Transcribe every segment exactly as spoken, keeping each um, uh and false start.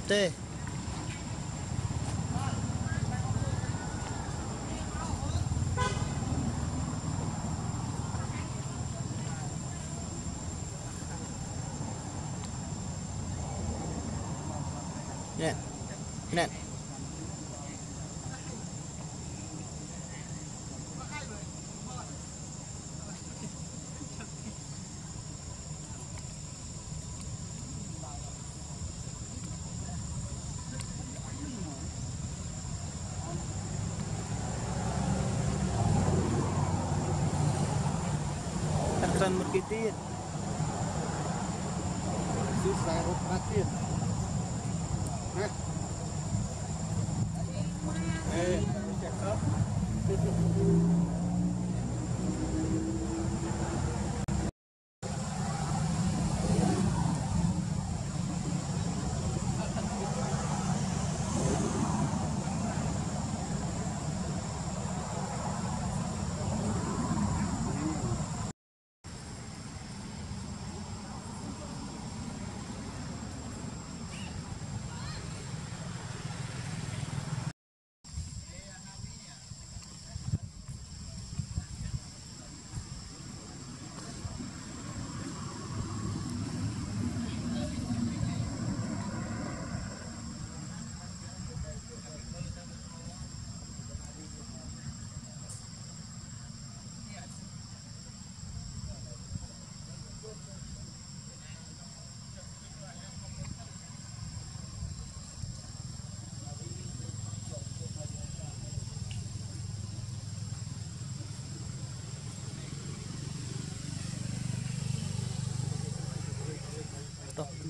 tê nè nè Akan merkitin susah obatin nah eh check up Stop.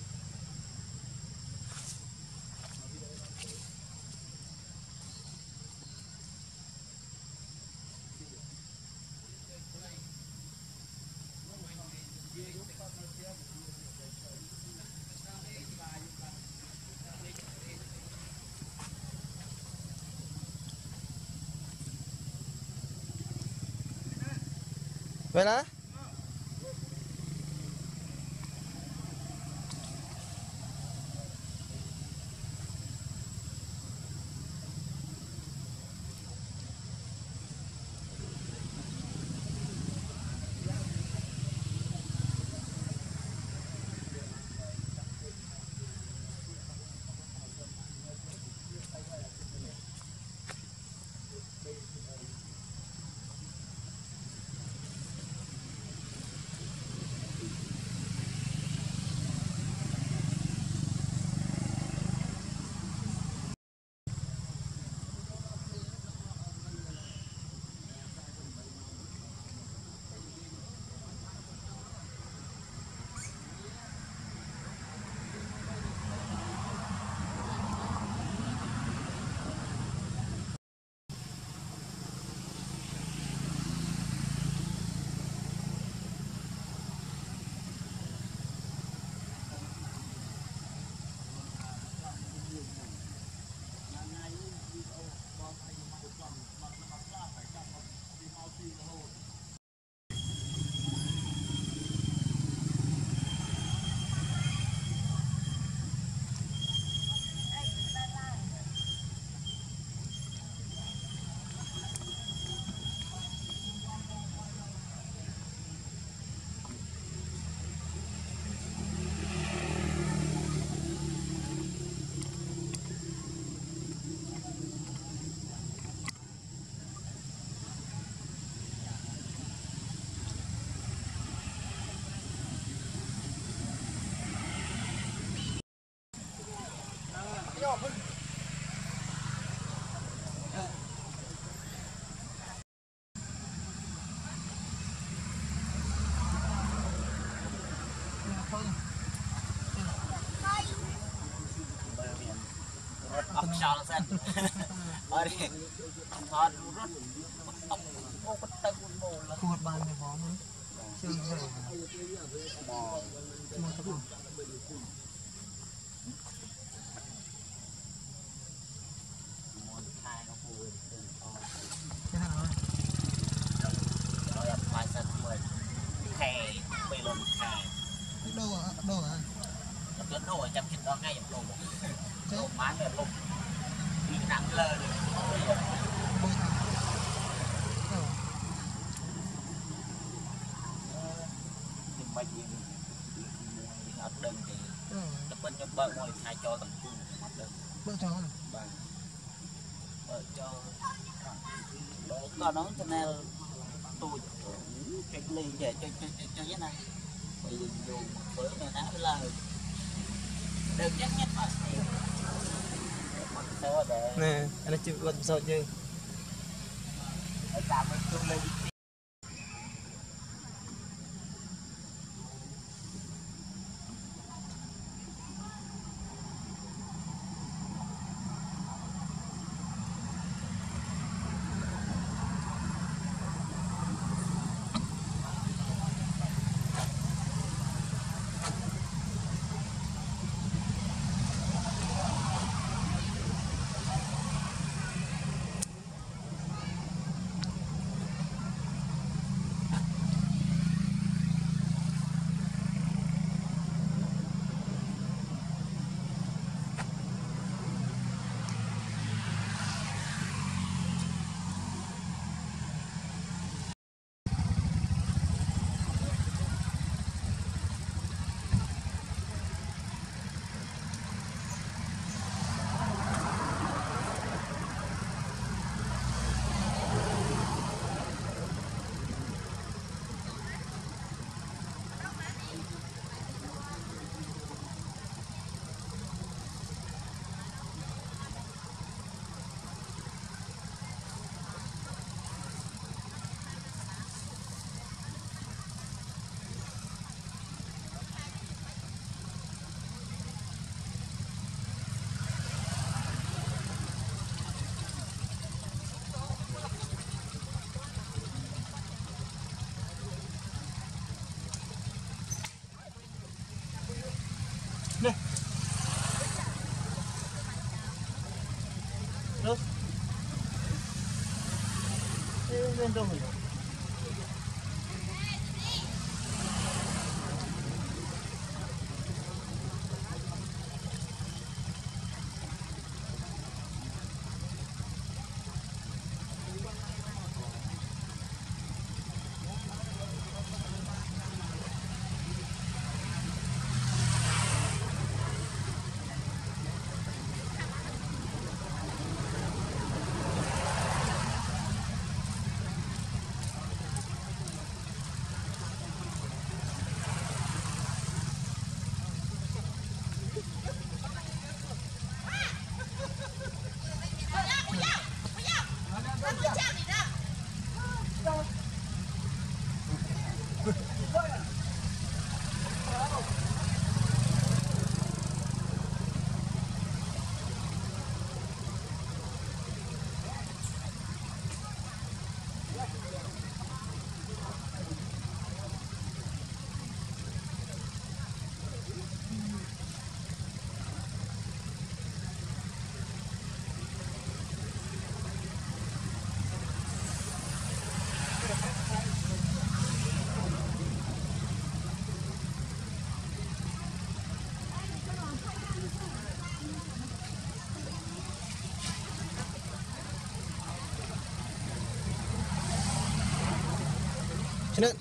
Viola? Ông sao sen ở đây thọt rút ông ô bắt tay quân bồ là thua bàn này bóng chơi rồi bò mà tập hai nó phù thế nào rồi rồi mai sân mười thề bê lon thề đâu à đâu à Tuấn đồ chăm chừng đó ngay lộn lộn mái về lộn đi nặng lơ được thì mấy gì ở đơn thì tập bên trong bờ ngồi hai cho tầm cung mặt đơn bơ cho bà bơ cho còn nó cho nên tôi cái ly về cho cho cho cho cái này bây giờ dùng bữa này đá với là được chắc nhất mà nè anh chịu vật sôi chứ tạm mình ly Đây. Đâu? Đây bên đâu rồi? Sini.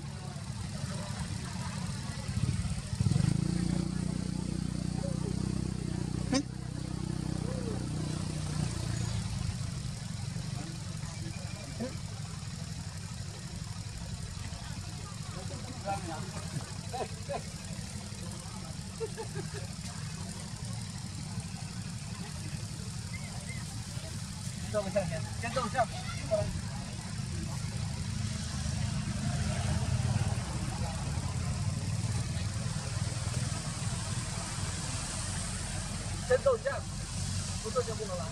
Đâu mà xem nhỉ? Chân đâu xem. Chân đâu xem. Chúng tôi sẽ buông nó lại.